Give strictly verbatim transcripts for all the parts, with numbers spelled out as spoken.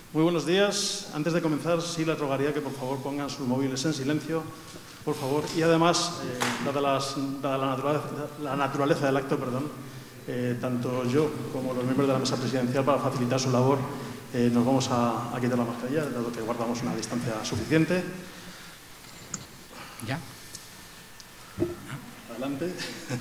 Muy buenos días. Antes de comenzar, sí les rogaría que por favor pongan sus móviles en silencio, por favor. Y además, eh, dada, las, dada la, naturaleza, la naturaleza del acto, perdón, eh, tanto yo como los miembros de la mesa presidencial, para facilitar su labor, eh, nos vamos a, a quitar la mascarilla, dado que guardamos una distancia suficiente. ¿Ya? Adelante.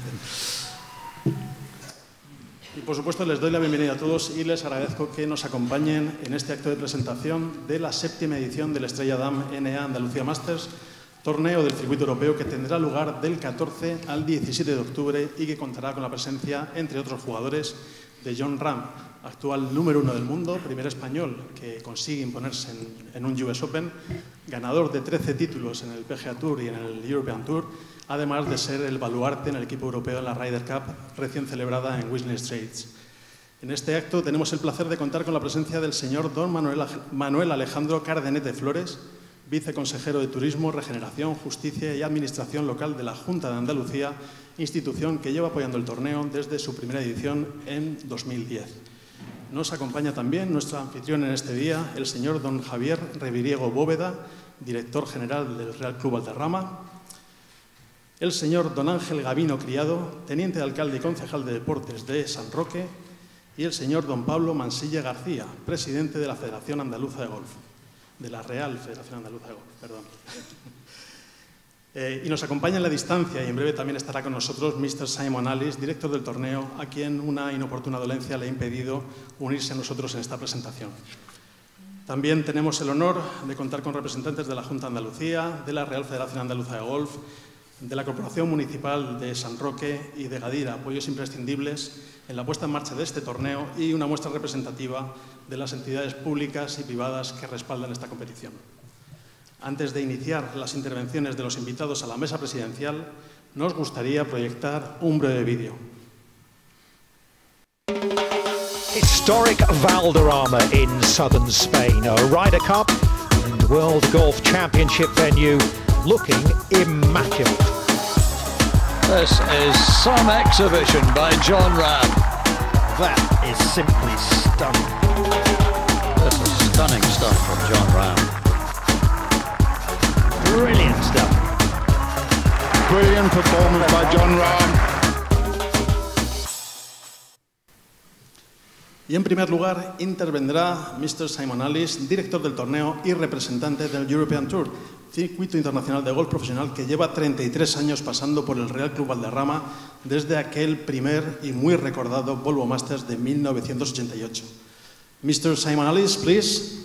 Y por supuesto les doy la bienvenida a todos y les agradezco que nos acompañen en este acto de presentación de la séptima edición del Estrella Damm N A Andalucía Masters, torneo del circuito europeo que tendrá lugar del catorce al diecisiete de octubre y que contará con la presencia, entre otros jugadores, de Jon Rahm, actual número uno del mundo, primer español que consigue imponerse en, en un U S Open, ganador de trece títulos en el P G A Tour y en el European Tour, además de ser el baluarte en el equipo europeo en la Ryder Cup recién celebrada en Whistling Straits. En este acto tenemos el placer de contar con la presencia del señor don Manuel, Manuel Alejandro Cardenete Flores, viceconsejero de Turismo, Regeneración, Justicia y Administración Local de la Junta de Andalucía, institución que lleva apoyando el torneo desde su primera edición en dos mil diez. Nos acompaña también nuestro anfitrión en este día, el señor don Javier Reviriego Bóveda, director general del Real Club Valderrama, el señor don Ángel Gavino Criado, teniente de alcalde y concejal de Deportes de San Roque, y el señor don Pablo Mansilla García, presidente de la Federación Andaluza de Golf, de la Real Federación Andaluza de Golf, perdón. eh, y nos acompaña en la distancia, y en breve también estará con nosotros mister Simon Alice, director del torneo, a quien una inoportuna dolencia le ha impedido unirse a nosotros en esta presentación. También tenemos el honor de contar con representantes de la Junta de Andalucía, de la Real Federación Andaluza de Golf, de la Corporación Municipal de San Roque y de Gadira, apoyos imprescindibles en la puesta en marcha de este torneo y una muestra representativa de las entidades públicas y privadas que respaldan esta competición. Antes de iniciar las intervenciones de los invitados a la mesa presidencial, nos gustaría proyectar un breve vídeo. Historic Valderrama in southern Spain, a Ryder Cup and World Golf Championship venue looking immaculate. This is some exhibition by Jon Rahm. That is simply stunning. This is stunning stuff from Jon Rahm. Brilliant stuff. Brilliant performance by Jon Rahm. Y en primer lugar intervendrá mister Simon Alice, director del torneo y representante del European Tour, circuito internacional de golf profesional que lleva treinta y tres años pasando por el Real Club Valderrama desde aquel primer y muy recordado Volvo Masters de mil novecientos ochenta y ocho. mister Simon Alice, please.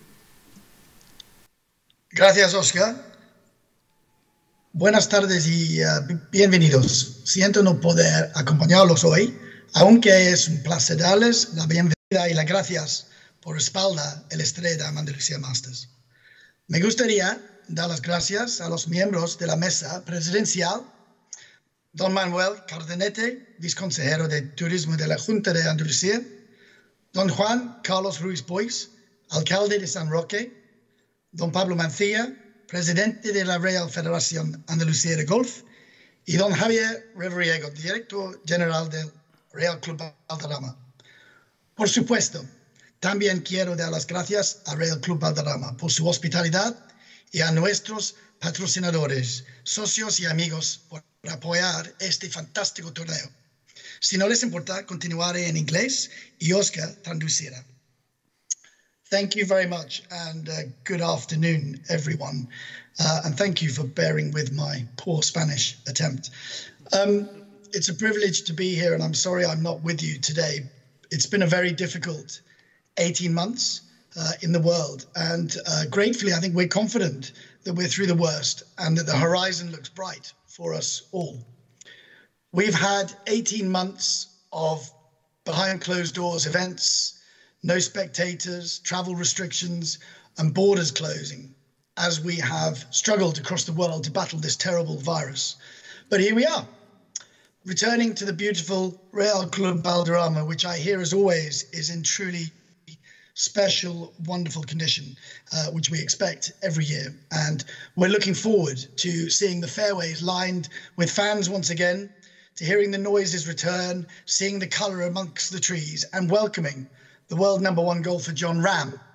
Gracias, Oscar. Buenas tardes y uh, bienvenidos. Siento no poder acompañarlos hoy, aunque es un placer darles la bienvenida y las gracias por respaldar el Estrella Damm Andalucía Masters. Me gustaría dar las gracias a los miembros de la mesa presidencial, don Manuel Cardenete, viceconsejero de Turismo de la Junta de Andalucía, don Juan Carlos Ruiz Boix, alcalde de San Roque, don Pablo Mancilla, presidente de la Real Federación Andalucía de Golf, y don Javier Reviriego, director general del Real Club Valderrama. Por supuesto, también quiero dar las gracias al Real Club Valderrama por su hospitalidad y a nuestros patrocinadores, socios y amigos por apoyar este fantástico torneo. Si no les importa, continuaré en inglés y Oscar traducirá. Thank you very much and uh, good afternoon, everyone. Uh, and thank you for bearing with my poor Spanish attempt. Um, it's a privilege to be here and I'm sorry I'm not with you today. It's been a very difficult eighteen months uh, in the world and uh, gratefully I think we're confident that we're through the worst and that the horizon looks bright for us all. We've had eighteen months of behind closed doors events, no spectators, travel restrictions and borders closing as we have struggled across the world to battle this terrible virus. But here we are, returning to the beautiful Real Club Valderrama, which I hear as always is in truly special, wonderful condition, uh, which we expect every year. And we're looking forward to seeing the fairways lined with fans once again, to hearing the noises return, seeing the colour amongst the trees and welcoming the world number one golfer Jon Rahm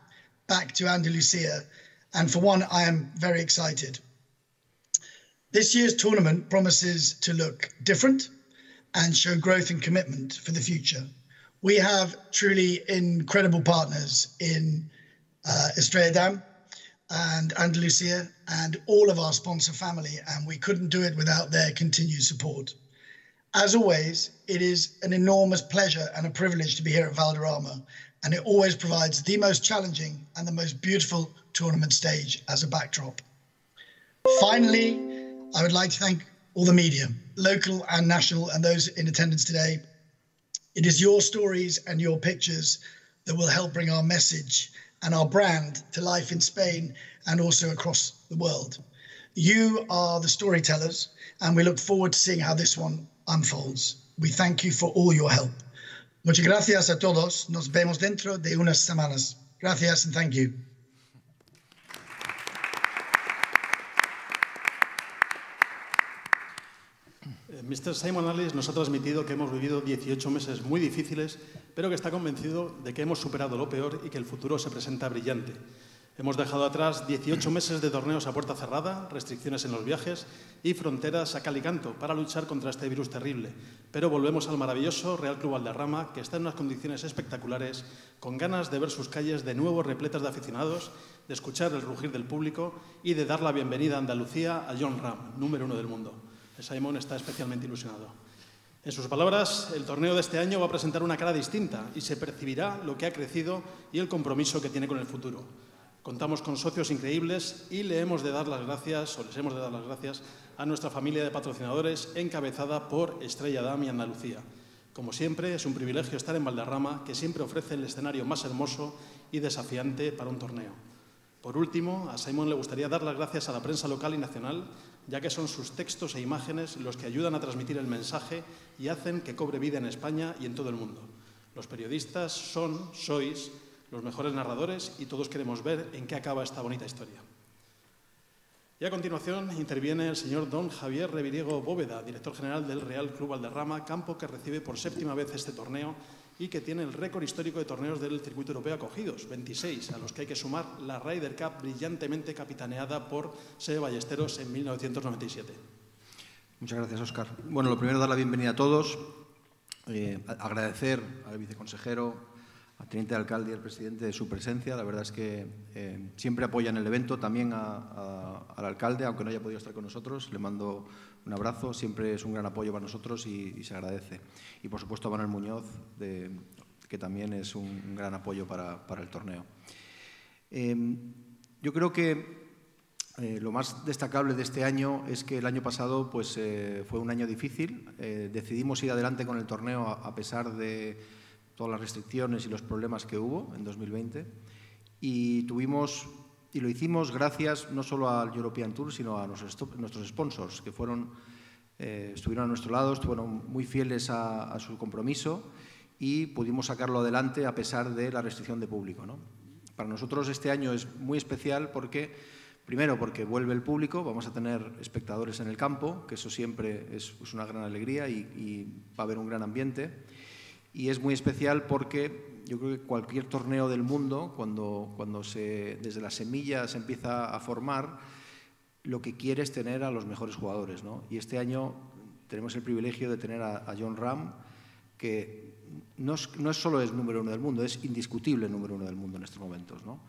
back to Andalusia, and for one, I am very excited. This year's tournament promises to look different and show growth and commitment for the future. We have truly incredible partners in uh, Estrella Damm and Andalusia and all of our sponsor family, and we couldn't do it without their continued support. As always, it is an enormous pleasure and a privilege to be here at Valderrama, and it always provides the most challenging and the most beautiful tournament stage as a backdrop. Finally, I would like to thank all the media, local and national, and those in attendance today. It is your stories and your pictures that will help bring our message and our brand to life in Spain and also across the world. You are the storytellers, and we look forward to seeing how this one unfolds. We thank you for all your help. Muchas gracias a todos. Nos vemos dentro de unas semanas. Gracias and thank you. mister Simon Alice nos ha transmitido que hemos vivido dieciocho meses muy difíciles, pero que está convencido de que hemos superado lo peor y que el futuro se presenta brillante. Hemos dejado atrás dieciocho meses de torneos a puerta cerrada, restricciones en los viajes y fronteras a cal y canto para luchar contra este virus terrible. Pero volvemos al maravilloso Real Club Valderrama, que está en unas condiciones espectaculares, con ganas de ver sus calles de nuevo repletas de aficionados, de escuchar el rugir del público y de dar la bienvenida a Andalucía a Jon Rahm, número uno del mundo. Simon está especialmente ilusionado. En sus palabras, el torneo de este año va a presentar una cara distinta y se percibirá lo que ha crecido y el compromiso que tiene con el futuro. Contamos con socios increíbles y le hemos de dar las gracias, o les hemos de dar las gracias, a nuestra familia de patrocinadores encabezada por Estrella Damm y Andalucía. Como siempre, es un privilegio estar en Valderrama, que siempre ofrece el escenario más hermoso y desafiante para un torneo. Por último, a Simon le gustaría dar las gracias a la prensa local y nacional, ya que son sus textos e imágenes los que ayudan a transmitir el mensaje y hacen que cobre vida en España y en todo el mundo. Los periodistas son, sois, los mejores narradores y todos queremos ver en qué acaba esta bonita historia. Y a continuación interviene el señor don Javier Reviriego Bóveda, director general del Real Club Valderrama, campo que recibe por séptima vez este torneo y que tiene el récord histórico de torneos del circuito europeo acogidos, veintiséis, a los que hay que sumar la Ryder Cup brillantemente capitaneada por Seve Ballesteros en mil novecientos noventa y siete. Muchas gracias, Óscar. Bueno, lo primero, dar la bienvenida a todos, eh, agradecer al viceconsejero, al teniente de alcalde y al presidente de su presencia. La verdad es que eh, siempre apoyan el evento, también a, a, al alcalde, aunque no haya podido estar con nosotros. Le mando un abrazo, siempre es un gran apoyo para nosotros y, y se agradece. Y por supuesto a Manuel Muñoz, de, que también es un, un gran apoyo para, para el torneo. Eh, yo creo que eh, lo más destacable de este año es que el año pasado pues, eh, fue un año difícil. Eh, decidimos ir adelante con el torneo a, a pesar de todas las restricciones y los problemas que hubo en dos mil veinte, y tuvimos y lo hicimos gracias no solo al European Tour, sino a nuestros, nuestros sponsors, que fueron, eh, estuvieron a nuestro lado, estuvieron muy fieles a, a su compromiso y pudimos sacarlo adelante a pesar de la restricción de público, ¿no? Para nosotros este año es muy especial porque, primero, porque vuelve el público, vamos a tener espectadores en el campo, que eso siempre es, es una gran alegría y, y va a haber un gran ambiente. Y es muy especial porque yo creo que cualquier torneo del mundo, cuando, cuando se, desde la semilla se empieza a formar, lo que quiere es tener a los mejores jugadores, ¿no? Y este año tenemos el privilegio de tener a, a Jon Rahm, que no es, no es solo es número uno del mundo, es indiscutible número uno del mundo en estos momentos, ¿no?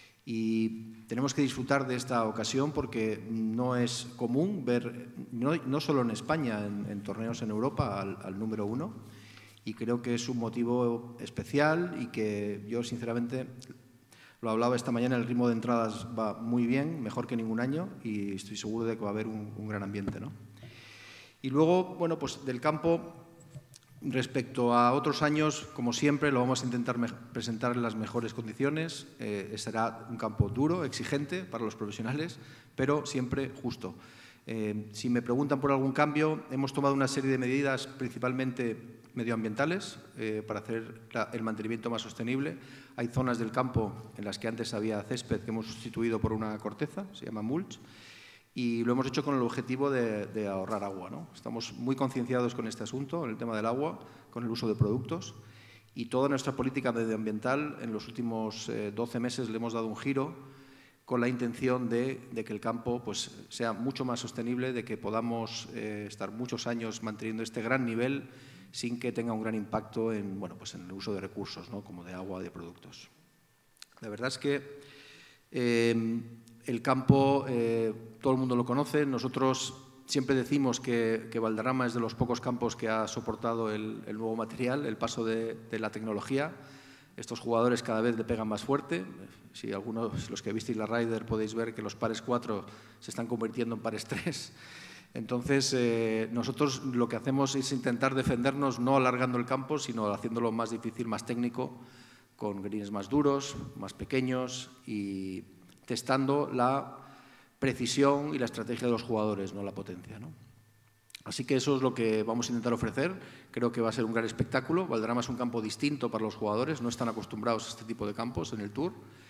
Y tenemos que disfrutar de esta ocasión porque no es común ver, no, no solo en España, en, en torneos en Europa, al, al número uno. Y creo que es un motivo especial y que yo, sinceramente, lo hablaba esta mañana, el ritmo de entradas va muy bien, mejor que ningún año, y estoy seguro de que va a haber un, un gran ambiente, ¿no? Y luego, bueno, pues del campo, respecto a otros años, como siempre, lo vamos a intentar presentar en las mejores condiciones. Eh, será un campo duro, exigente para los profesionales, pero siempre justo. Eh, si me preguntan por algún cambio, hemos tomado una serie de medidas, principalmente medioambientales, eh, para hacer la, el mantenimiento más sostenible. Hay zonas del campo en las que antes había césped que hemos sustituido por una corteza, se llama mulch, y lo hemos hecho con el objetivo de, de ahorrar agua, ¿no? Estamos muy concienciados con este asunto, en el tema del agua, con el uso de productos, Y toda nuestra política medioambiental en los últimos eh, doce meses le hemos dado un giro con la intención de, de que el campo pues, sea mucho más sostenible, de que podamos eh, estar muchos años manteniendo este gran nivel sin que tenga un gran impacto en, bueno, pues en el uso de recursos, ¿no? Como de agua y de productos. La verdad es que eh, el campo, eh, todo el mundo lo conoce. Nosotros siempre decimos que, que Valderrama es de los pocos campos que ha soportado el, el nuevo material, el paso de, de la tecnología. Estos jugadores cada vez le pegan más fuerte. Si algunos, los que visteis la Ryder, podéis ver que los pares cuatro se están convirtiendo en pares tres. Entonces, eh, nosotros lo que hacemos es intentar defendernos no alargando el campo, sino haciéndolo más difícil, más técnico, con greens más duros, más pequeños y testando la precisión y la estrategia de los jugadores, no la potencia, ¿no? Así que eso es lo que vamos a intentar ofrecer. Creo que va a ser un gran espectáculo. Valderrama es un campo distinto para los jugadores, no están acostumbrados a este tipo de campos en el Tour.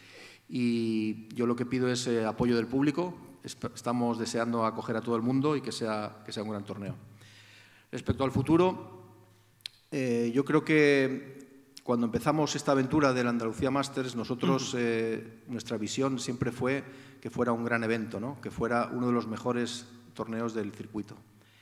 Y yo lo que pido es eh, apoyo del público. Estamos deseando acoger a todo el mundo y que sea, que sea un gran torneo. Respecto al futuro, eh, yo creo que cuando empezamos esta aventura del Andalucía Masters, nosotros, eh, nuestra visión siempre fue que fuera un gran evento, ¿no? Que fuera uno de los mejores torneos del circuito.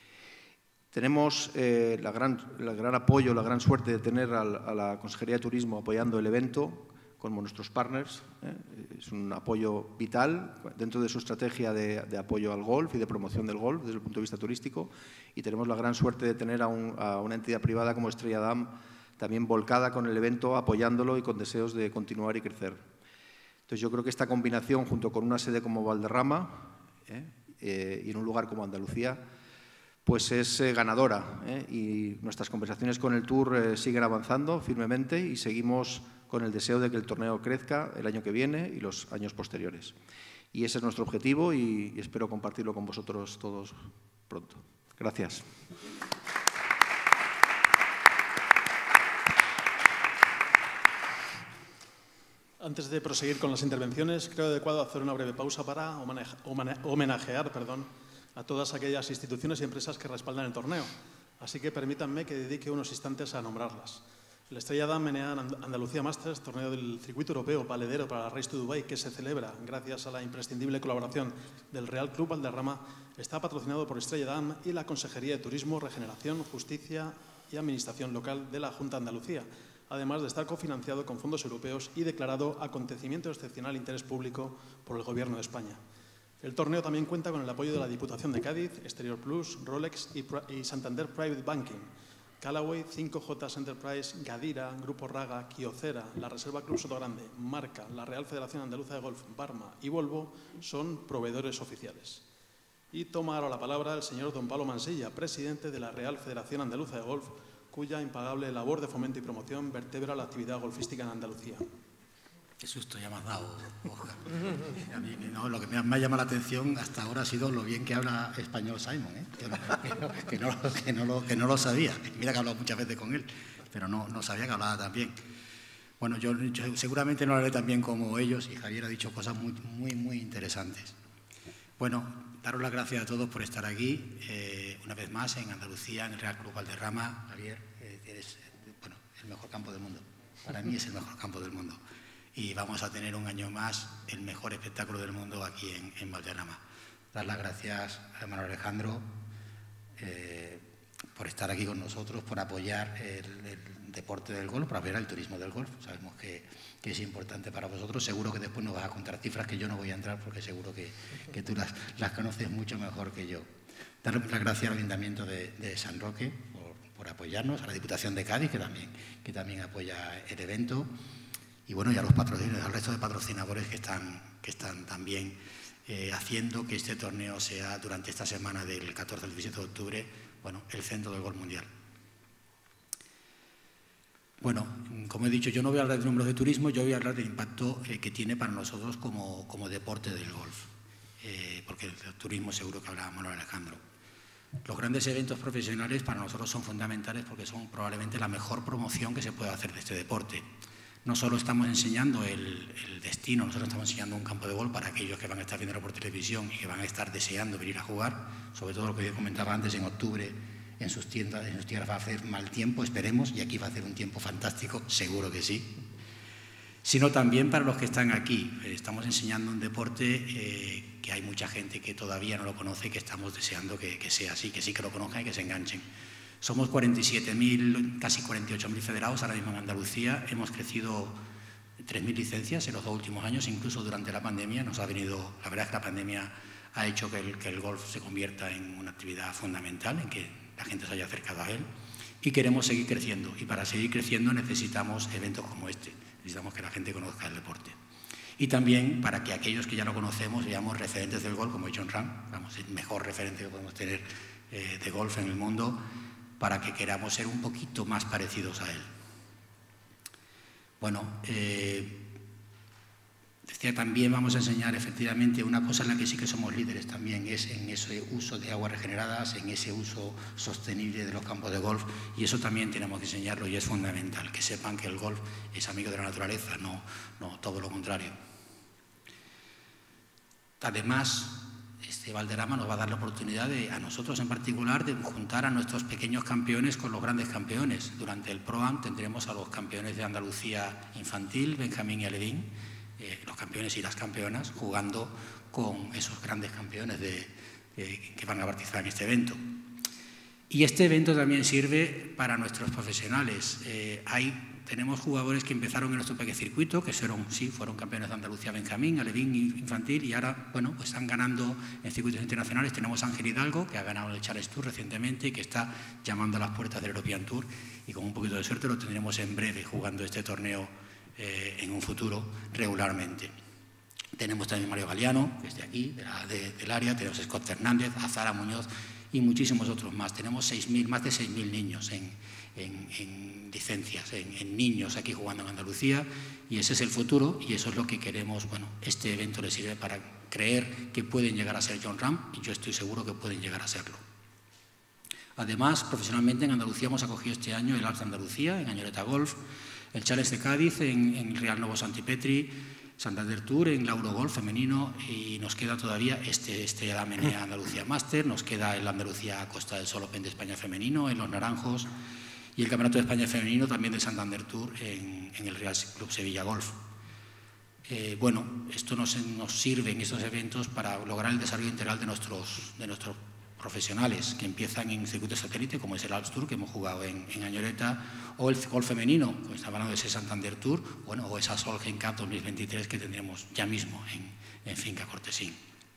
Tenemos eh, la gran, el gran apoyo, la gran suerte de tener al, a la Consejería de Turismo apoyando el evento con nuestros partners. ¿eh? Es un apoyo vital dentro de su estrategia de, de apoyo al golf y de promoción del golf desde el punto de vista turístico. Y tenemos la gran suerte de tener a, un, a una entidad privada como Estrella Damm también volcada con el evento, apoyándolo y con deseos de continuar y crecer. Entonces yo creo que esta combinación, junto con una sede como Valderrama ¿eh? Eh, y en un lugar como Andalucía, pues es eh, ganadora. ¿eh? Y nuestras conversaciones con el Tour eh, siguen avanzando firmemente y seguimos con el deseo de que el torneo crezca el año que viene y los años posteriores. Y ese es nuestro objetivo y, y espero compartirlo con vosotros todos pronto. Gracias. Antes de proseguir con las intervenciones, creo adecuado hacer una breve pausa para homenajear perdón, a todas aquellas instituciones y empresas que respaldan el torneo. Así que permítanme que dedique unos instantes a nombrarlas. El Estrella Damm N A Andalucía Masters, torneo del circuito europeo valedero para la Race to Dubai, que se celebra gracias a la imprescindible colaboración del Real Club Valderrama, está patrocinado por Estrella Damm y la Consejería de Turismo, Regeneración, Justicia y Administración Local de la Junta de Andalucía, además de estar cofinanciado con fondos europeos y declarado acontecimiento de excepcional interés público por el Gobierno de España. El torneo también cuenta con el apoyo de la Diputación de Cádiz, Exterior Plus, Rolex y, y Santander Private Banking, Callaway, cinco J Enterprise, Gadira, Grupo Raga, Kyocera, la Reserva Club Sotogrande, Marca, la Real Federación Andaluza de Golf, Barma y Volvo son proveedores oficiales. Y toma ahora la palabra el señor don Pablo Mansilla, presidente de la Real Federación Andaluza de Golf, cuya impagable labor de fomento y promoción vertebra la actividad golfística en Andalucía. Qué susto ya me has dado, Oscar. A mí, no, lo que me ha, me ha llamado la atención hasta ahora ha sido lo bien que habla español Simon, ¿eh? que, no, que, no, que, no lo, que no lo sabía. Mira que he hablado muchas veces con él, pero no, no sabía que hablaba tan bien. Bueno, yo, yo seguramente no hablaré tan bien como ellos y Javier ha dicho cosas muy, muy, muy interesantes. Bueno, daros las gracias a todos por estar aquí, eh, una vez más en Andalucía, en el Real Club Valderrama. Javier, eh, eres bueno, el mejor campo del mundo. Para mí es el mejor campo del mundo. Y vamos a tener un año más el mejor espectáculo del mundo aquí en, en Valderrama. Dar las gracias a Manuel Alejandro eh, por estar aquí con nosotros, por apoyar el, el deporte del golf, por apoyar el turismo del golf. Sabemos que, que es importante para vosotros. Seguro que después nos vas a contar cifras que yo no voy a entrar porque seguro que, que tú las, las conoces mucho mejor que yo. Dar las gracias al Ayuntamiento de, de San Roque por, por apoyarnos, a la Diputación de Cádiz que también, que también apoya el evento. Y bueno, y a los patrocinadores, al resto de patrocinadores que están, que están también eh, haciendo que este torneo sea, durante esta semana del catorce al diecisiete de octubre, bueno, el centro del golf mundial. Bueno, como he dicho, yo no voy a hablar de números de turismo, yo voy a hablar del impacto eh, que tiene para nosotros como, como deporte del golf, eh, porque el turismo seguro que hablaba Manuel Alejandro. Los grandes eventos profesionales para nosotros son fundamentales porque son probablemente la mejor promoción que se puede hacer de este deporte. No solo estamos enseñando el, el destino, nosotros estamos enseñando un campo de golf para aquellos que van a estar viéndolo por televisión y que van a estar deseando venir a jugar, sobre todo lo que yo comentaba antes, en octubre en sus tiendas, en sus tierras va a hacer mal tiempo, esperemos, y aquí va a hacer un tiempo fantástico, seguro que sí. Sino también para los que están aquí. Estamos enseñando un deporte eh, que hay mucha gente que todavía no lo conoce y que estamos deseando que, que sea así, que sí que lo conozcan y que se enganchen. Somos cuarenta y siete mil, casi cuarenta y ocho mil federados ahora mismo en Andalucía. Hemos crecido tres mil licencias en los dos últimos años, incluso durante la pandemia. Nos ha venido, la verdad es que la pandemia ha hecho que el, que el golf se convierta en una actividad fundamental, en que la gente se haya acercado a él. Y queremos seguir creciendo. Y para seguir creciendo necesitamos eventos como este. Necesitamos que la gente conozca el deporte. Y también para que aquellos que ya lo conocemos veamos referentes del golf como Jon Rahm, vamos, el mejor referente que podemos tener eh, de golf en el mundo, para que queramos ser un poquito más parecidos a él. Bueno, eh, decía también vamos a enseñar efectivamente una cosa en la que sí que somos líderes también, es en ese uso de aguas regeneradas, en ese uso sostenible de los campos de golf, y eso también tenemos que enseñarlo y es fundamental, que sepan que el golf es amigo de la naturaleza, no, no todo lo contrario. Además, este Valderrama nos va a dar la oportunidad de, a nosotros en particular, de juntar a nuestros pequeños campeones con los grandes campeones. Durante el Pro-Am tendremos a los campeones de Andalucía infantil, Benjamín y Alevín, eh, los campeones y las campeonas, jugando con esos grandes campeones de, eh, que van a participar en este evento. Y este evento también sirve para nuestros profesionales. Eh, hay Tenemos jugadores que empezaron en nuestro pequeño circuito, que fueron, sí, fueron campeones de Andalucía Benjamín, Alevín infantil, y ahora, bueno, pues están ganando en circuitos internacionales. Tenemos a Ángel Hidalgo, que ha ganado el Challenge Tour recientemente y que está llamando a las puertas del European Tour, y con un poquito de suerte lo tendremos en breve jugando este torneo eh, en un futuro regularmente. Tenemos también a Mario Galeano, que es de aquí, de la, de, del área, tenemos a Scott Fernández, a Zara Muñoz y muchísimos otros más. Tenemos seis mil, más de seis mil niños en, en, en licencias, en, en niños aquí jugando en Andalucía, y ese es el futuro y eso es lo que queremos. Bueno, este evento les sirve para creer que pueden llegar a ser Jon Rahm y yo estoy seguro que pueden llegar a serlo. Además, profesionalmente en Andalucía hemos acogido este año el Alps de Andalucía, en Añoreta Golf, el Challenge de Cádiz, en, en Real Novo Santipetri, Santander Tour, en Lauro Golf femenino, y nos queda todavía este, este A M N Andalucía Master, nos queda el Andalucía Costa del Sol Open de España femenino, en Los Naranjos, y el Campeonato de España femenino también del Santander Tour en, en el Real Club Sevilla Golf. Eh, bueno, esto nos, nos sirve en estos eventos para lograr el desarrollo integral de nuestros, de nuestros profesionales que empiezan en circuito satélite, como es el Alps Tour que hemos jugado en, en Añoreta, o el golf femenino, como está hablando de ese Santander Tour, bueno, o esa Solheim Cup dos mil veintitrés que tendremos ya mismo en, en Finca Cortesín.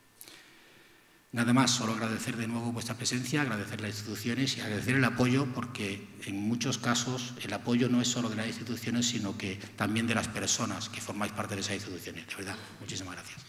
Nada más, solo agradecer de nuevo vuestra presencia, agradecer las instituciones y agradecer el apoyo, porque en muchos casos el apoyo no es solo de las instituciones, sino que también de las personas que formáis parte de esas instituciones. De verdad, muchísimas gracias.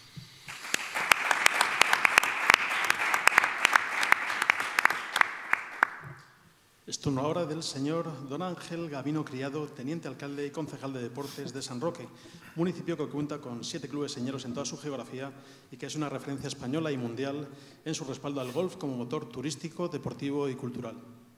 Es turno ahora del señor don Ángel Gavino Criado, teniente alcalde y concejal de deportes de San Roque, municipio que cuenta con siete clubes señeros en toda su geografía y que es una referencia española y mundial en su respaldo al golf como motor turístico, deportivo y cultural.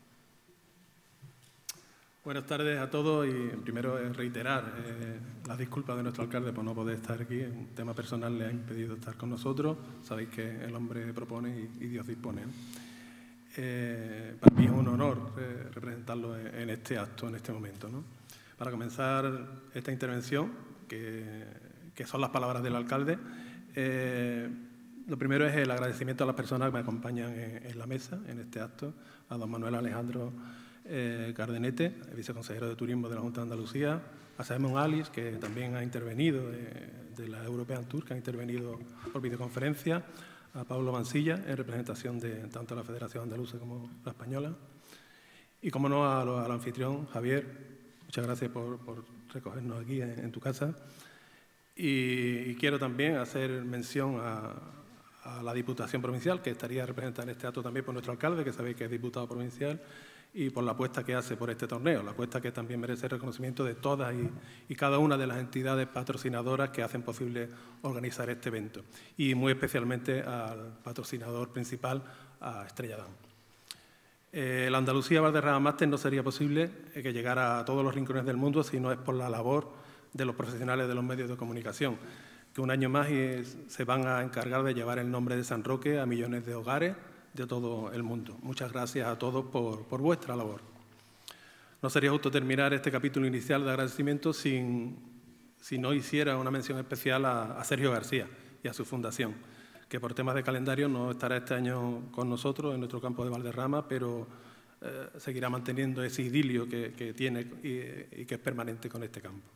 Buenas tardes a todos y primero reiterar eh, las disculpas de nuestro alcalde por no poder estar aquí. Un tema personal le ha impedido estar con nosotros. Sabéis que el hombre propone y, y Dios dispone, ¿no? Eh, para mí es un honor eh, representarlo en, en este acto, en este momento, ¿no? Para comenzar esta intervención, que, que son las palabras del alcalde, eh, lo primero es el agradecimiento a las personas que me acompañan en, en la mesa, en este acto, a don Manuel Alejandro eh, Cardenete, el viceconsejero de Turismo de la Junta de Andalucía, a Simon Alice, que también ha intervenido de, de la European Tour, que ha intervenido por videoconferencia, a Pablo Mansilla, en representación de tanto la Federación Andaluza como la Española, y, como no, a lo, al anfitrión, Javier. Muchas gracias por, por recogernos aquí en, en tu casa. Y, y quiero también hacer mención a, a la Diputación Provincial, que estaría representada en este acto también por nuestro alcalde, que sabéis que es diputado provincial, y por la apuesta que hace por este torneo, la apuesta que también merece el reconocimiento de todas y, y cada una de las entidades patrocinadoras que hacen posible organizar este evento, y muy especialmente al patrocinador principal, a Estrella Damm. Eh, la Andalucía Valderrama Master no sería posible eh, que llegara a todos los rincones del mundo si no es por la labor de los profesionales de los medios de comunicación, que un año más y, se van a encargar de llevar el nombre de San Roque a millones de hogares, de todo el mundo. Muchas gracias a todos por, por vuestra labor. No sería justo terminar este capítulo inicial de agradecimiento sin, si no hiciera una mención especial a, a Sergio García y a su fundación, que por temas de calendario no estará este año con nosotros en nuestro campo de Valderrama, pero eh, seguirá manteniendo ese idilio que, que tiene y, y que es permanente con este campo.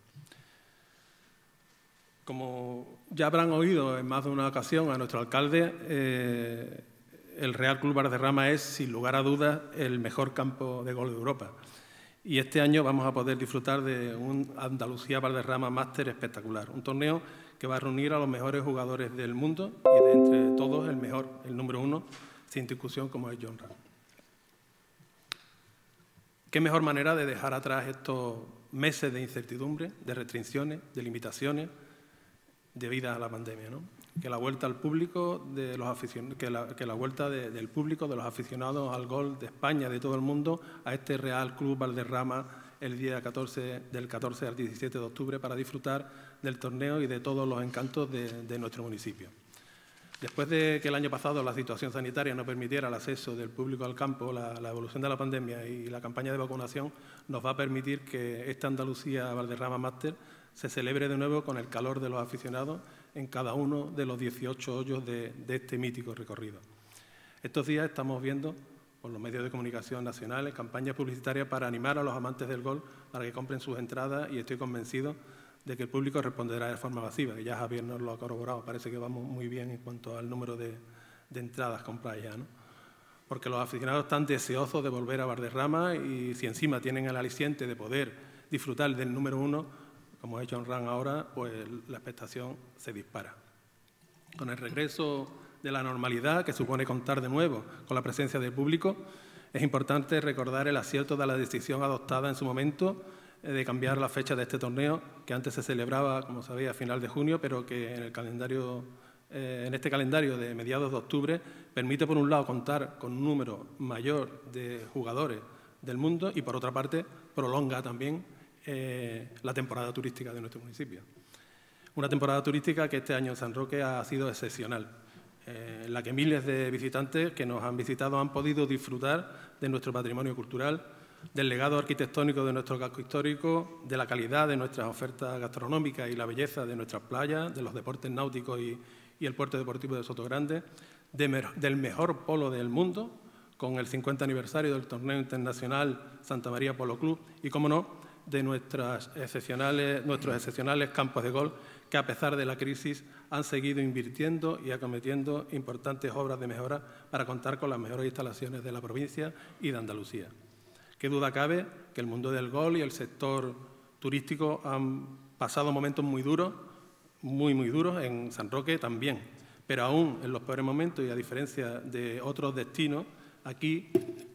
Como ya habrán oído en más de una ocasión a nuestro alcalde, eh, el Real Club Valderrama es, sin lugar a dudas, el mejor campo de golf de Europa. Y este año vamos a poder disfrutar de un Andalucía Valderrama Master espectacular, un torneo que va a reunir a los mejores jugadores del mundo y de entre todos el mejor, el número uno, sin discusión, como es Jon Rahm. ¿Qué mejor manera de dejar atrás estos meses de incertidumbre, de restricciones, de limitaciones debidas a la pandemia, ¿no? Que la vuelta al público de los aficion... que, la, que la vuelta de, del público, de los aficionados al golf de España, de todo el mundo, a este Real Club Valderrama el día catorce, del catorce al diecisiete de octubre para disfrutar del torneo y de todos los encantos de, de nuestro municipio. Después de que el año pasado la situación sanitaria no permitiera el acceso del público al campo, la, la evolución de la pandemia y la campaña de vacunación nos va a permitir que esta Andalucía Valderrama Master se celebre de nuevo con el calor de los aficionados en cada uno de los dieciocho hoyos de, de este mítico recorrido. Estos días estamos viendo, por los medios de comunicación nacionales, campañas publicitarias para animar a los amantes del golf para que compren sus entradas y estoy convencido de que el público responderá de forma masiva, que ya Javier nos lo ha corroborado. Parece que vamos muy bien en cuanto al número de, de entradas compradas ya, ¿no? Porque los aficionados están deseosos de volver a Valderrama y si encima tienen el aliciente de poder disfrutar del número uno, como ha hecho Jon Rahm ahora, pues la expectación se dispara. Con el regreso de la normalidad, que supone contar de nuevo con la presencia del público, es importante recordar el acierto de la decisión adoptada en su momento de cambiar la fecha de este torneo, que antes se celebraba, como sabéis, a final de junio, pero que en, el calendario, eh, en este calendario de mediados de octubre permite, por un lado, contar con un número mayor de jugadores del mundo y, por otra parte, prolonga también Eh, la temporada turística de nuestro municipio. Una temporada turística que este año en San Roque ha sido excepcional, eh, en la que miles de visitantes que nos han visitado han podido disfrutar de nuestro patrimonio cultural, del legado arquitectónico de nuestro casco histórico, de la calidad de nuestras ofertas gastronómicas y la belleza de nuestras playas, de los deportes náuticos y, y el puerto deportivo de Sotogrande, de me, del mejor polo del mundo, con el cincuenta aniversario del torneo internacional Santa María Polo Club y, como no, de nuestras excepcionales, nuestros excepcionales campos de golf que, a pesar de la crisis, han seguido invirtiendo y acometiendo importantes obras de mejora para contar con las mejores instalaciones de la provincia y de Andalucía. Qué duda cabe que el mundo del golf y el sector turístico han pasado momentos muy duros, muy, muy duros, en San Roque también, pero aún en los peores momentos y a diferencia de otros destinos, aquí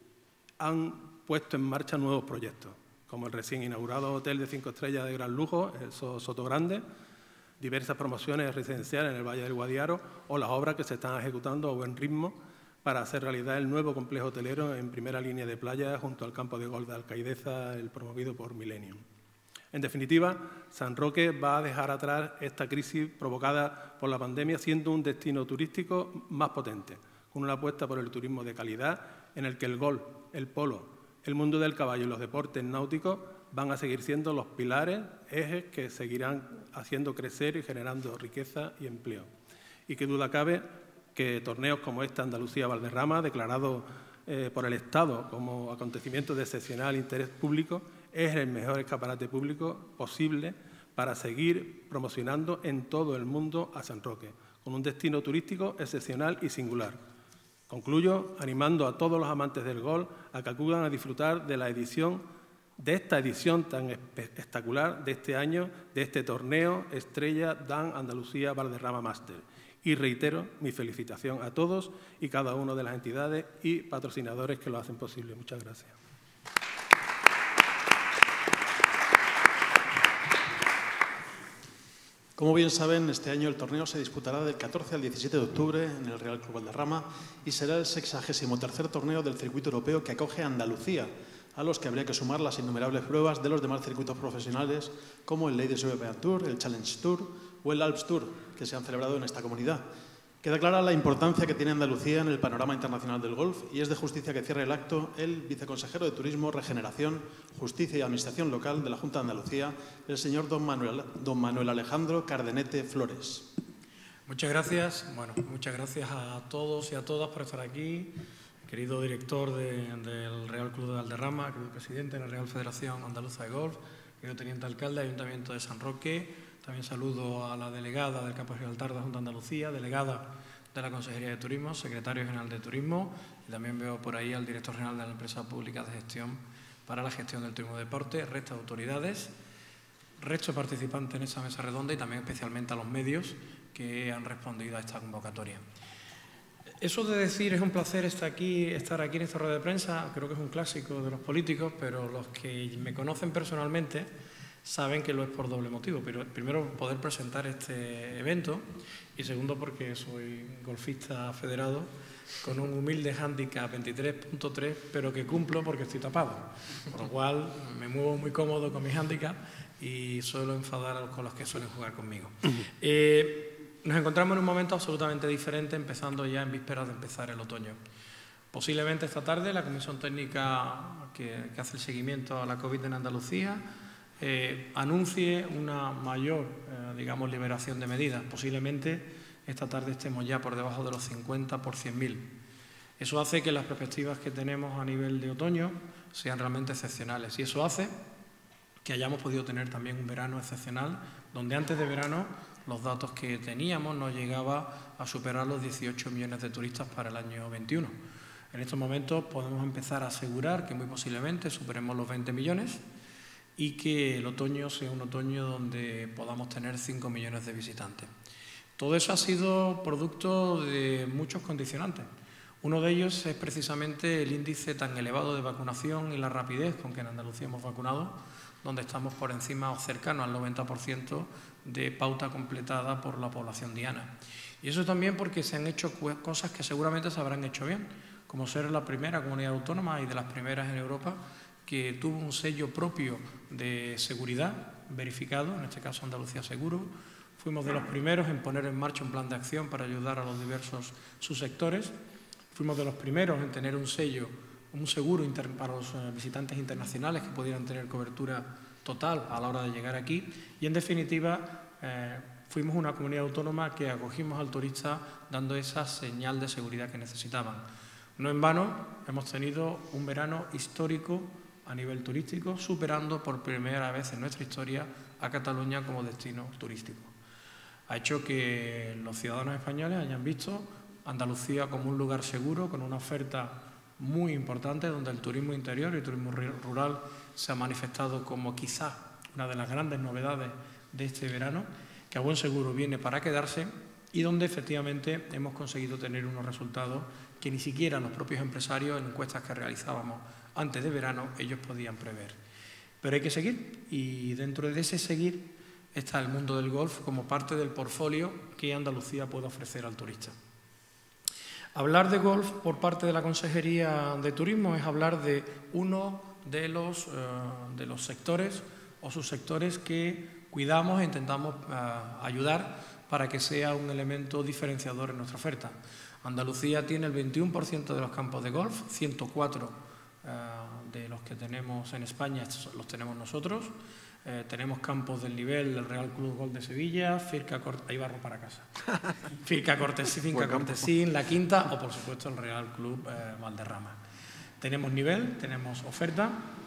han puesto en marcha nuevos proyectos, como el recién inaugurado Hotel de cinco estrellas de gran lujo, el Sotogrande, diversas promociones residenciales en el Valle del Guadiaro o las obras que se están ejecutando a buen ritmo para hacer realidad el nuevo complejo hotelero en primera línea de playa junto al campo de golf de Alcaideza, el promovido por Millennium. En definitiva, San Roque va a dejar atrás esta crisis provocada por la pandemia siendo un destino turístico más potente, con una apuesta por el turismo de calidad en el que el golf, el polo, el mundo del caballo y los deportes náuticos van a seguir siendo los pilares, ejes que seguirán haciendo crecer y generando riqueza y empleo. Y qué duda cabe que torneos como este Andalucía Valderrama, declarado eh, por el Estado como acontecimiento de excepcional interés público, es el mejor escaparate público posible para seguir promocionando en todo el mundo a San Roque, con un destino turístico excepcional y singular. Concluyo animando a todos los amantes del golf a que acudan a disfrutar de la edición, de esta edición tan espectacular de este año, de este torneo Estrella Damm Andalucía Valderrama Master. Y reitero mi felicitación a todos y cada una de las entidades y patrocinadores que lo hacen posible. Muchas gracias. Como bien saben, este año el torneo se disputará del catorce al diecisiete de octubre en el Real Club Valderrama y será el sexagésimo tercer torneo del circuito europeo que acoge a Andalucía, a los que habría que sumar las innumerables pruebas de los demás circuitos profesionales como el Ladies European Tour, el Challenge Tour o el Alps Tour, que se han celebrado en esta comunidad. Queda clara la importancia que tiene Andalucía en el panorama internacional del golf y es de justicia que cierre el acto el viceconsejero de Turismo, Regeneración, Justicia y Administración Local de la Junta de Andalucía, el señor don Manuel, don Manuel Alejandro Cardenete Flores. Muchas gracias. Bueno, muchas gracias a todos y a todas por estar aquí. Querido director de, del Real Club de Valderrama, querido presidente de la Real Federación Andaluza de Golf, querido teniente alcalde del Ayuntamiento de San Roque. También saludo a la delegada del Campo de Gibraltar de la Junta de Andalucía, delegada de la Consejería de Turismo, secretario general de Turismo, y también veo por ahí al director general de la Empresa Pública de Gestión para la Gestión del Turismo y Deporte, resto de autoridades, resto de participantes en esta mesa redonda y también especialmente a los medios que han respondido a esta convocatoria. Eso de decir es un placer estar aquí, estar aquí en esta rueda de prensa, creo que es un clásico de los políticos, pero los que me conocen personalmente saben que lo es por doble motivo. Pero primero, poder presentar este evento y segundo, porque soy golfista federado con un humilde handicap veintitrés punto tres, pero que cumplo porque estoy tapado. Por lo cual me muevo muy cómodo con mi handicap y suelo enfadar con los que suelen jugar conmigo. Eh, nos encontramos en un momento absolutamente diferente, empezando ya en vísperas de empezar el otoño. Posiblemente esta tarde la Comisión Técnica que, que hace el seguimiento a la COVID en Andalucía Eh, anuncie una mayor, eh, digamos, liberación de medidas. Posiblemente esta tarde estemos ya por debajo de los cincuenta por cien mil. Eso hace que las perspectivas que tenemos a nivel de otoño sean realmente excepcionales y eso hace que hayamos podido tener también un verano excepcional, donde antes de verano los datos que teníamos no llegaba a superar los dieciocho millones de turistas para el año veintiuno. En estos momentos podemos empezar a asegurar que muy posiblemente superemos los veinte millones y que el otoño sea un otoño donde podamos tener cinco millones de visitantes. Todo eso ha sido producto de muchos condicionantes. Uno de ellos es precisamente el índice tan elevado de vacunación y la rapidez con que en Andalucía hemos vacunado, donde estamos por encima o cercano al noventa por ciento de pauta completada por la población diana. Y eso también porque se han hecho cosas que seguramente se habrán hecho bien, como ser la primera comunidad autónoma y de las primeras en Europa que tuvo un sello propio de seguridad verificado, en este caso Andalucía Seguro. Fuimos de los primeros en poner en marcha un plan de acción para ayudar a los diversos subsectores. Fuimos de los primeros en tener un sello, un seguro para los visitantes internacionales que pudieran tener cobertura total a la hora de llegar aquí. Y en definitiva, eh, fuimos una comunidad autónoma que acogimos al turista dando esa señal de seguridad que necesitaban. No en vano, hemos tenido un verano histórico a nivel turístico, superando por primera vez en nuestra historia a Cataluña como destino turístico. Ha hecho que los ciudadanos españoles hayan visto Andalucía como un lugar seguro, con una oferta muy importante, donde el turismo interior y el turismo rural se ha manifestado como quizás una de las grandes novedades de este verano, que a buen seguro viene para quedarse y donde efectivamente hemos conseguido tener unos resultados que ni siquiera los propios empresarios en encuestas que realizábamos antes de verano ellos podían prever. Pero hay que seguir y dentro de ese seguir está el mundo del golf como parte del portfolio que Andalucía puede ofrecer al turista. Hablar de golf por parte de la Consejería de Turismo es hablar de uno de los, uh, de los sectores o subsectores que cuidamos e intentamos uh, ayudar para que sea un elemento diferenciador en nuestra oferta. Andalucía tiene el veintiuno por ciento de los campos de golf, ciento cuatro uh, de los que tenemos en España los tenemos nosotros. Eh, tenemos campos del nivel del Real Club Golf de Sevilla, Firca Cortesín, ahí barro para casa, Firca Cortesín, Finca Cortesín, La Quinta o por supuesto el Real Club eh, Valderrama. Tenemos nivel, tenemos oferta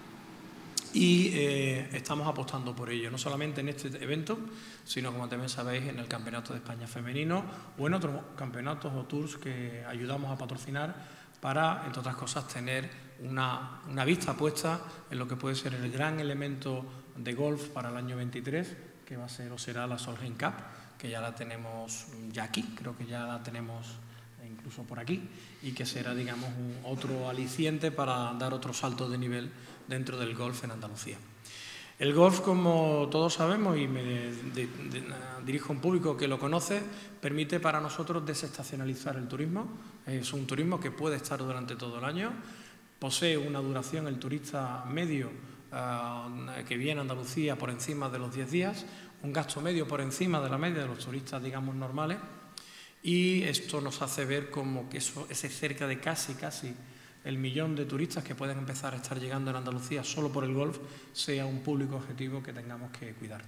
y eh, estamos apostando por ello, no solamente en este evento, sino como también sabéis en el Campeonato de España Femenino o en otros campeonatos o tours que ayudamos a patrocinar para, entre otras cosas, tener una, una vista puesta en lo que puede ser el gran elemento de golf para el año veintitrés, que va a ser o será la Solheim Cup, que ya la tenemos ya aquí, creo que ya la tenemos incluso por aquí, y que será, digamos, un otro aliciente para dar otro salto de nivel dentro del golf en Andalucía. El golf, como todos sabemos, y me de, de, de, dirijo a un público que lo conoce, permite para nosotros desestacionalizar el turismo. Es un turismo que puede estar durante todo el año, posee una duración, el turista medio, uh, que viene a Andalucía por encima de los diez días, un gasto medio por encima de la media de los turistas, digamos, normales, y esto nos hace ver como que eso, ese cerca de casi, casi el millón de turistas que pueden empezar a estar llegando en Andalucía solo por el golf sea un público objetivo que tengamos que cuidar.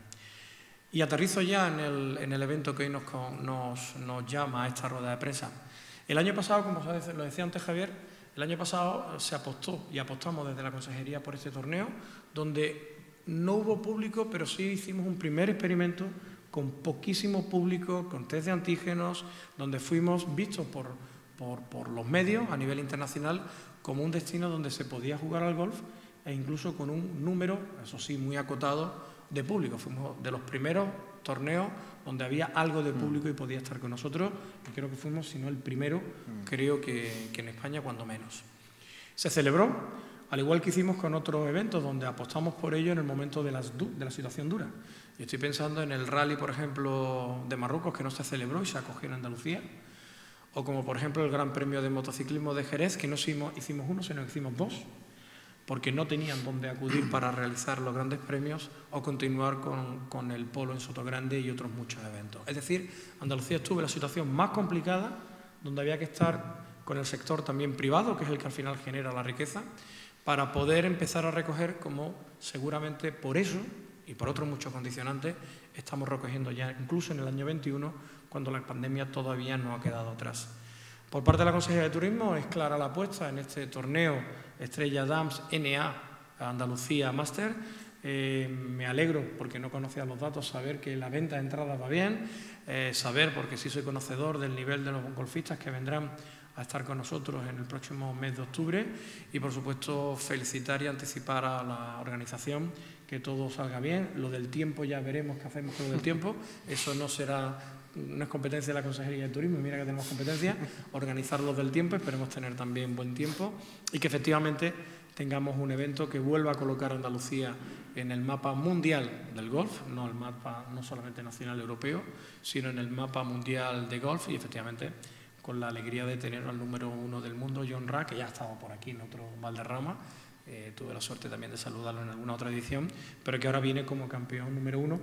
Y aterrizo ya en el, en el evento que hoy nos, nos, nos llama a esta rueda de prensa. El año pasado, como lo decía antes Javier, el año pasado se apostó y apostamos desde la Consejería por este torneo, donde no hubo público, pero sí hicimos un primer experimento con poquísimo público, con test de antígenos, donde fuimos vistos por, por, por los medios a nivel internacional como un destino donde se podía jugar al golf e incluso con un número, eso sí, muy acotado de público. Fuimos de los primeros torneos donde había algo de público y podía estar con nosotros, y creo que fuimos, si no el primero, creo que, que en España cuando menos. Se celebró, al igual que hicimos con otros eventos donde apostamos por ello en el momento de, las, de la situación dura. Yo estoy pensando en el rally, por ejemplo, de Marruecos, que no se celebró y se acogió en Andalucía, o como por ejemplo el Gran Premio de Motociclismo de Jerez, que no hicimos, hicimos uno, sino que hicimos dos, porque no tenían dónde acudir para realizar los grandes premios o continuar con, con el polo en Sotogrande y otros muchos eventos. Es decir, Andalucía estuvo en la situación más complicada, donde había que estar con el sector también privado, que es el que al final genera la riqueza, para poder empezar a recoger, como seguramente por eso y por otros muchos condicionantes estamos recogiendo ya incluso en el año veintiuno, cuando la pandemia todavía no ha quedado atrás. Por parte de la Consejería de Turismo es clara la apuesta en este torneo Estrella Dams N A Andalucía Master. Eh, me alegro, porque no conocía los datos, saber que la venta de entradas va bien, eh, saber, porque sí soy conocedor del nivel de los golfistas que vendrán a estar con nosotros en el próximo mes de octubre, y por supuesto felicitar y anticipar a la organización que todo salga bien. Lo del tiempo ya veremos qué hacemos con lo del tiempo, eso no será, no es competencia de la Consejería de Turismo, mira que tenemos competencia, organizar lo del tiempo, esperemos tener también buen tiempo y que efectivamente tengamos un evento que vuelva a colocar a Andalucía en el mapa mundial del golf, no el mapa no solamente nacional europeo, sino en el mapa mundial de golf, y efectivamente con la alegría de tener al número uno del mundo, Jon Rahm, que ya ha estado por aquí en otro Valderrama, eh, tuve la suerte también de saludarlo en alguna otra edición, pero que ahora viene como campeón número uno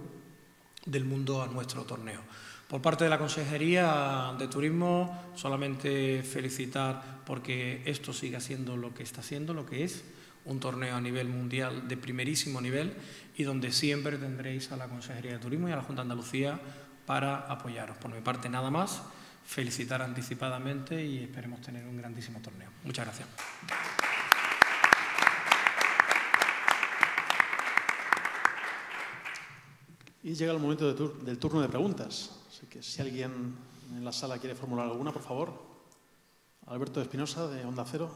del mundo a nuestro torneo. Por parte de la Consejería de Turismo, solamente felicitar porque esto siga siendo lo que está siendo, lo que es un torneo a nivel mundial de primerísimo nivel, y donde siempre tendréis a la Consejería de Turismo y a la Junta de Andalucía para apoyaros. Por mi parte, nada más, felicitar anticipadamente y esperemos tener un grandísimo torneo. Muchas gracias. Y llega el momento de tur del turno de preguntas. Así que si alguien en la sala quiere formular alguna, por favor. Alberto Espinosa, de Onda Cero.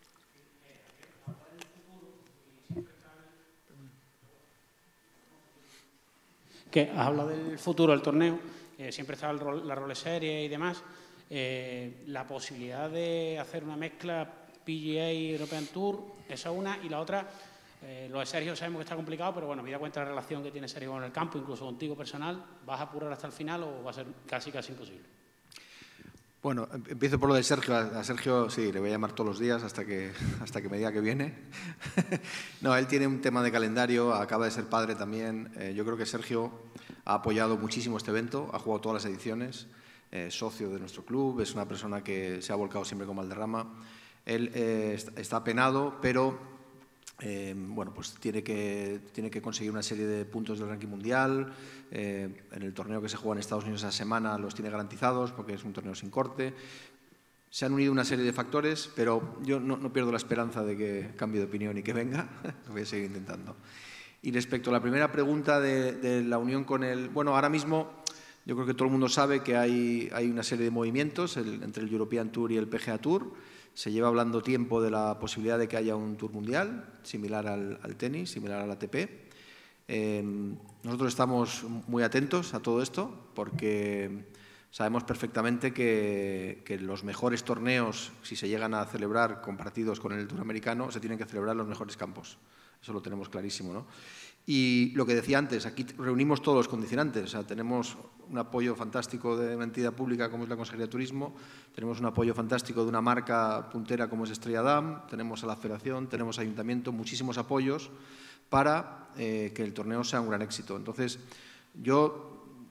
Que has hablado del futuro del torneo, eh, siempre está el rol, la Role Series y demás. Eh, la posibilidad de hacer una mezcla P G A y European Tour, esa es una, y la otra, eh, lo de Sergio sabemos que está complicado, pero bueno, me da cuenta de la relación que tiene Sergio con el campo, incluso contigo personal. ¿Vas a apurar hasta el final o va a ser casi casi imposible? Bueno, empiezo por lo de Sergio. A Sergio sí, le voy a llamar todos los días hasta que, hasta que me diga que viene. No, él tiene un tema de calendario, acaba de ser padre también. Eh, yo creo que Sergio ha apoyado muchísimo este evento, ha jugado todas las ediciones, eh, socio de nuestro club, es una persona que se ha volcado siempre con Valderrama. Él eh, está penado, pero eh, bueno, pues tiene que, tiene que conseguir una serie de puntos del ranking mundial. Eh, en el torneo que se juega en Estados Unidos esa semana los tiene garantizados porque es un torneo sin corte. Se han unido una serie de factores, pero yo no, no pierdo la esperanza de que cambie de opinión y que venga. Lo voy a seguir intentando. Y respecto a la primera pregunta de, de la unión con el... Bueno, ahora mismo yo creo que todo el mundo sabe que hay, hay una serie de movimientos el, entre el European Tour y el P G A Tour. Se lleva hablando tiempo de la posibilidad de que haya un Tour mundial, similar al, al tenis, similar al A T P. Eh, nosotros estamos muy atentos a todo esto porque sabemos perfectamente que, que los mejores torneos, si se llegan a celebrar compartidos con el Tour americano, se tienen que celebrar en los mejores campos. Eso lo tenemos clarísimo, ¿no? Y lo que decía antes, aquí reunimos todos los condicionantes. O sea, tenemos un apoyo fantástico de una entidad pública como es la Consejería de Turismo, tenemos un apoyo fantástico de una marca puntera como es Estrella Damm, tenemos a la Federación, tenemos Ayuntamiento, muchísimos apoyos para eh, que el torneo sea un gran éxito. Entonces, yo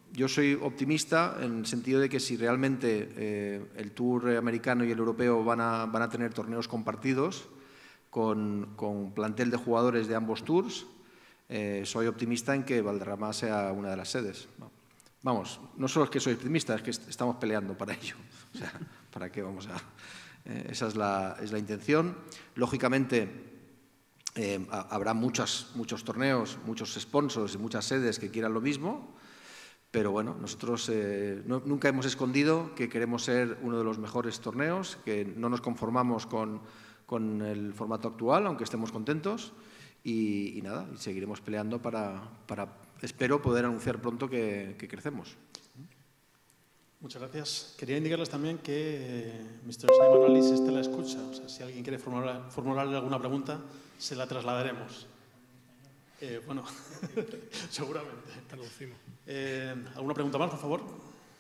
yo soy optimista en el sentido de que si realmente eh, el Tour americano y el europeo van a, van a tener torneos compartidos con, con plantel de jugadores de ambos tours, eh, soy optimista en que Valderrama sea una de las sedes. Vamos, no solo es que soy optimista, es que estamos peleando para ello. O sea, ¿para qué vamos a...? Eh, esa es la, es la intención. Lógicamente, eh, habrá muchas, muchos torneos, muchos sponsors y muchas sedes que quieran lo mismo, pero bueno, nosotros eh, no, nunca hemos escondido que queremos ser uno de los mejores torneos, que no nos conformamos con, con el formato actual, aunque estemos contentos, y, y nada, y seguiremos peleando para, para, espero, poder anunciar pronto que, que crecemos. Muchas gracias. Quería indicarles también que eh, mister Simon Alice está en la escucha. O sea, si alguien quiere formular, formularle alguna pregunta, se la trasladaremos. Eh, bueno, seguramente. Traducimos. Eh, ¿Alguna pregunta más, por favor?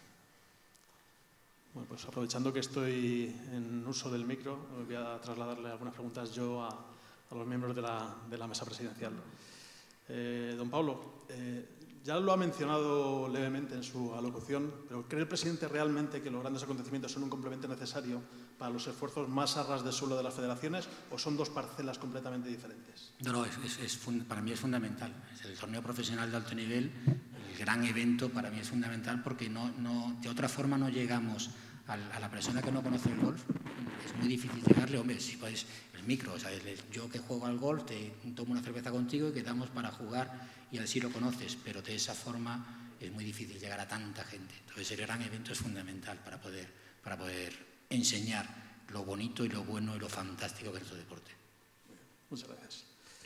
Bueno, pues aprovechando que estoy en uso del micro, voy a trasladarle algunas preguntas yo a, a los miembros de la, de la mesa presidencial. Eh, don Pablo, eh, ya lo ha mencionado levemente en su alocución, pero ¿cree el presidente realmente que los grandes acontecimientos son un complemento necesario para los esfuerzos más a ras de suelo de las federaciones o son dos parcelas completamente diferentes? No, no, es, es, es, para mí es fundamental. Es el torneo profesional de alto nivel, el gran evento, para mí es fundamental porque no, no, de otra forma no llegamos a la persona que no conoce el golf. Es muy difícil llegarle, hombre, si podéis, el micro, o sea, yo que juego al golf, te tomo una cerveza contigo y quedamos para jugar y así lo conoces, pero de esa forma es muy difícil llegar a tanta gente. Entonces el gran evento es fundamental para poder, para poder enseñar lo bonito y lo bueno y lo fantástico que es nuestro deporte. Muchas gracias.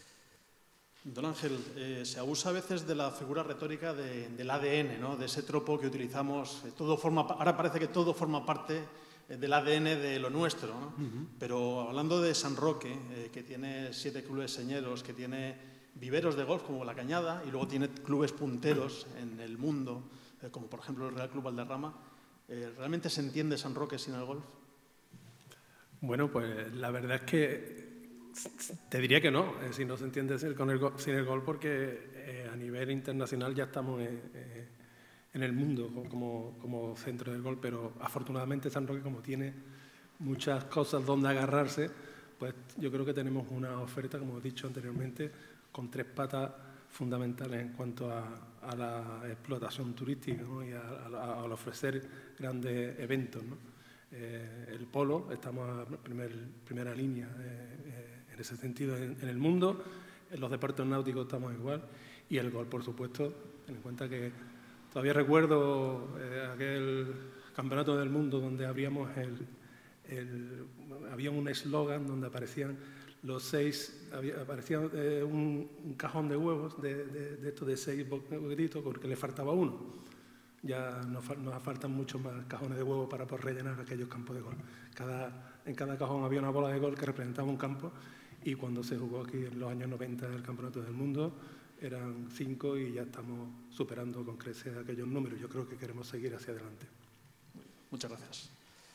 Don Ángel, eh, se abusa a veces de la figura retórica de, del A D N, ¿no? De ese tropo que utilizamos. Eh, todo forma, ahora parece que todo forma parte eh, del A D N de lo nuestro, ¿no? Uh-huh. Pero hablando de San Roque, eh, que tiene siete clubes señeros, que tiene viveros de golf como La Cañada y luego tiene clubes punteros en el mundo, eh, como por ejemplo el Real Club Valderrama, eh, ¿realmente se entiende San Roque sin el golf? Bueno, pues la verdad es que te diría que no, eh, si no se entiende con el go sin el golf, porque eh, a nivel internacional ya estamos eh, eh, en el mundo como, como centro del golf, pero afortunadamente San Roque, como tiene muchas cosas donde agarrarse, pues yo creo que tenemos una oferta, como he dicho anteriormente, con tres patas fundamentales en cuanto a, a la explotación turística, ¿no? Y a, a, a ofrecer grandes eventos, ¿no? Eh, el polo, estamos en primer, primera línea eh, eh, en ese sentido en, en el mundo, en los deportes náuticos estamos igual, y el golf, por supuesto, ten en cuenta que todavía recuerdo eh, aquel campeonato del mundo donde abríamos el, el había un eslogan donde aparecían los seis, había, aparecía eh, un, un cajón de huevos de, de, de estos de seis boquetitos porque le faltaba uno. Ya nos, nos faltan muchos más cajones de huevos para poder rellenar aquellos campos de golf. Cada, en cada cajón había una bola de golf que representaba un campo, y cuando se jugó aquí en los años noventa el Campeonato del Mundo eran cinco y ya estamos superando con creces aquellos números. Yo creo que queremos seguir hacia adelante. Muchas gracias.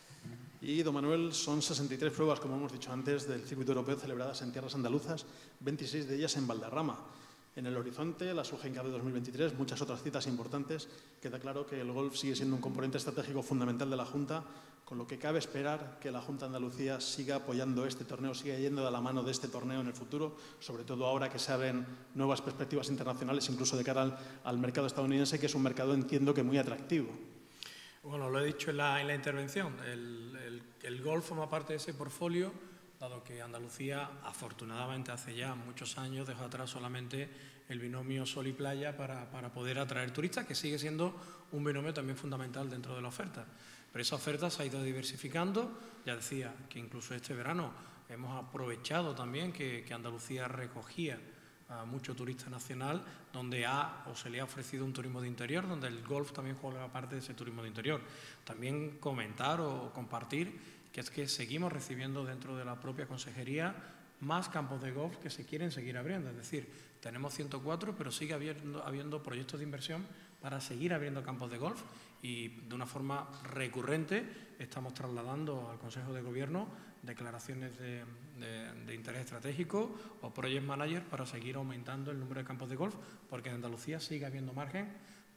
Y, don Manuel, son sesenta y tres pruebas, como hemos dicho antes, del circuito europeo celebradas en tierras andaluzas, veintiséis de ellas en Valderrama. En el horizonte, la Sugenca de dos mil veintitrés, muchas otras citas importantes. Queda claro que el golf sigue siendo un componente estratégico fundamental de la Junta, con lo que cabe esperar que la Junta de Andalucía siga apoyando este torneo, siga yendo de la mano de este torneo en el futuro, sobre todo ahora que se abren nuevas perspectivas internacionales, incluso de cara al, al mercado estadounidense, que es un mercado, entiendo, que muy atractivo. Bueno, lo he dicho en la, en la intervención, el, el, el golf forma parte de ese portfolio, dado que Andalucía, afortunadamente, hace ya muchos años dejó atrás solamente el binomio sol y playa para, para poder atraer turistas, que sigue siendo un binomio también fundamental dentro de la oferta. Pero esa oferta se ha ido diversificando. Ya decía que incluso este verano hemos aprovechado también que, que Andalucía recogía a mucho turista nacional, donde ha o se le ha ofrecido un turismo de interior, donde el golf también juega parte de ese turismo de interior. También comentar o compartir que es que seguimos recibiendo dentro de la propia consejería más campos de golf que se quieren seguir abriendo. Es decir, tenemos ciento cuatro, pero sigue habiendo, habiendo proyectos de inversión para seguir abriendo campos de golf, y de una forma recurrente estamos trasladando al Consejo de Gobierno declaraciones de, de, de interés estratégico o project manager para seguir aumentando el número de campos de golf, porque en Andalucía sigue habiendo margen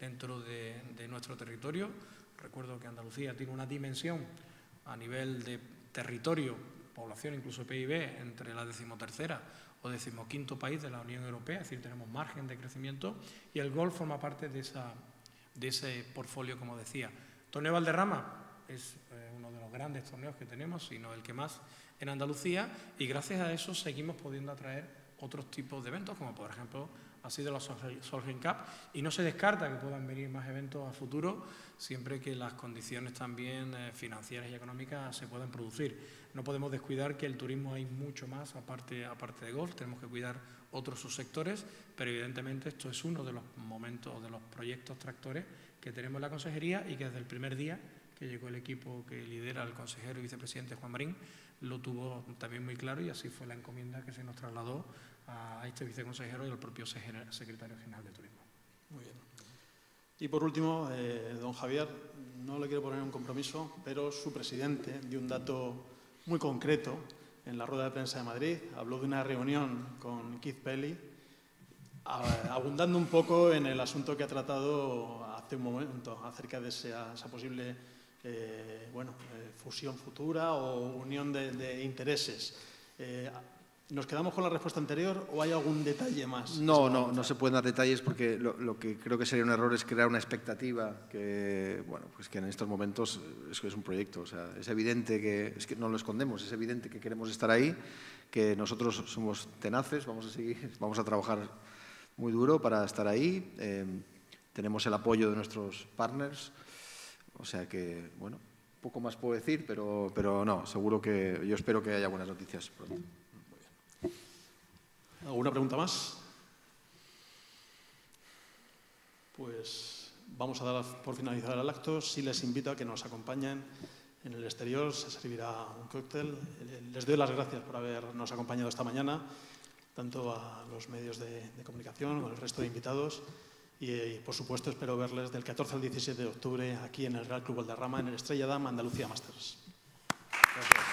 dentro de, de nuestro territorio. Recuerdo que Andalucía tiene una dimensión a nivel de territorio, población, incluso P I B, entre la decimotercera o decimoquinto país de la Unión Europea, es decir, tenemos margen de crecimiento y el golf forma parte de, esa, de ese portfolio, como decía. Torneo Valderrama es eh, uno de los grandes torneos que tenemos, sino el que más en Andalucía, y gracias a eso seguimos pudiendo atraer otros tipos de eventos, como por ejemplo ha sido la Solheim Cup, y no se descarta que puedan venir más eventos a futuro, siempre que las condiciones también eh, financieras y económicas se puedan producir. No podemos descuidar que el turismo hay mucho más, aparte, aparte de golf, tenemos que cuidar otros subsectores, pero evidentemente esto es uno de los momentos, de los proyectos tractores que tenemos en la consejería y que desde el primer día que llegó el equipo que lidera el consejero y vicepresidente Juan Marín, lo tuvo también muy claro y así fue la encomienda que se nos trasladó a este viceconsejero y al propio secretario general de Turismo. Muy bien. Y por último, eh, don Javier, no le quiero poner un compromiso, pero su presidente dio un dato muy concreto en la rueda de prensa de Madrid. Habló de una reunión con Keith Pelley, abundando un poco en el asunto que ha tratado hace un momento acerca de esa, esa posible eh, bueno, eh, fusión futura o unión de, de intereses. Eh, ¿Nos quedamos con la respuesta anterior o hay algún detalle más? No, no, no se pueden dar detalles porque lo, lo que creo que sería un error es crear una expectativa que, bueno, pues que en estos momentos es, es un proyecto. O sea, es evidente que, es que no lo escondemos, es evidente que queremos estar ahí, que nosotros somos tenaces, vamos a seguir, vamos a trabajar muy duro para estar ahí. Eh, tenemos el apoyo de nuestros partners, o sea que, bueno, poco más puedo decir, pero, pero no, seguro que yo espero que haya buenas noticias pronto. ¿Alguna pregunta más? Pues vamos a dar por finalizar el acto. Sí les invito a que nos acompañen en el exterior, se servirá un cóctel. Les doy las gracias por habernos acompañado esta mañana, tanto a los medios de, de comunicación como al resto de invitados. Y, y, por supuesto, espero verles del catorce al diecisiete de octubre aquí en el Real Club Valderrama, en el Estrella Damm Andalucía Masters. Gracias.